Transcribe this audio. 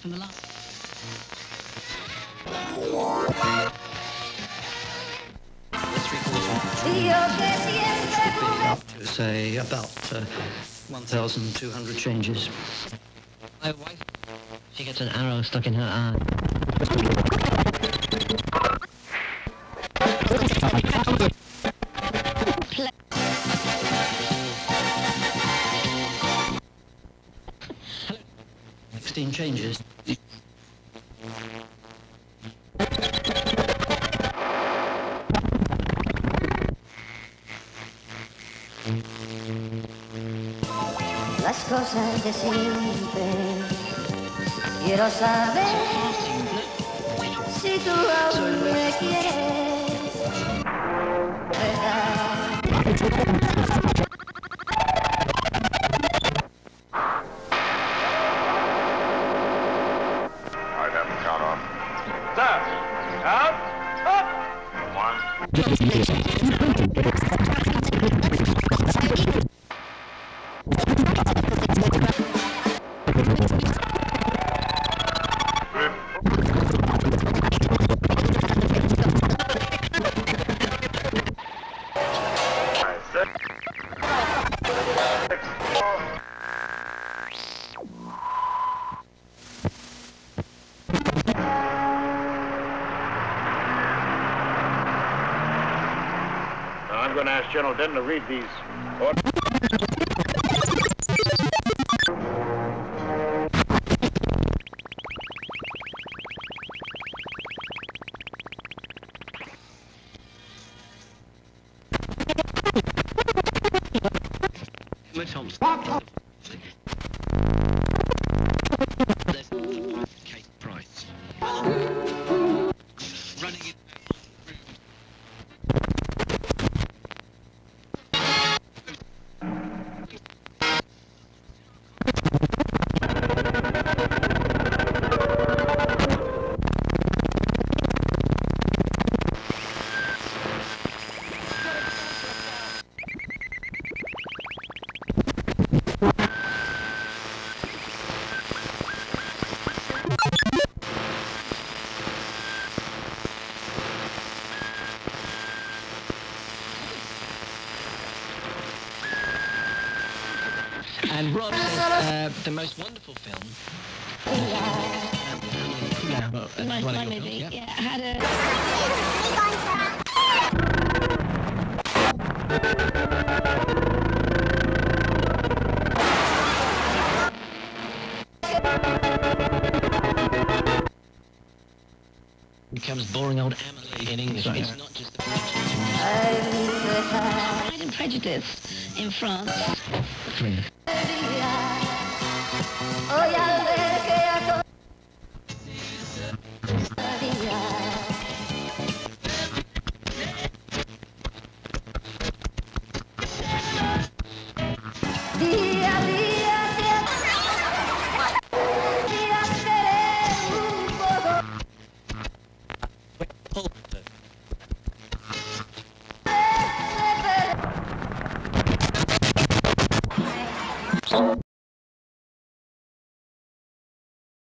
from the last. Up to, say, about 1,200 changes. My wife, she gets an arrow stuck in her eye. 16 changes. Las cosas de siempre. Quiero saber si tú aún me quieres. ¿Verdad? I'd have to count off. Stop! Count! Up! 1. I'm going to ask General Denton to read these orders. Kate Price. Running it. And Rob says the most wonderful film. My movie, yeah, had a... Becomes boring old Emily in English. It's not just the Pride and Prejudice in France. Three. Hoy al ver que a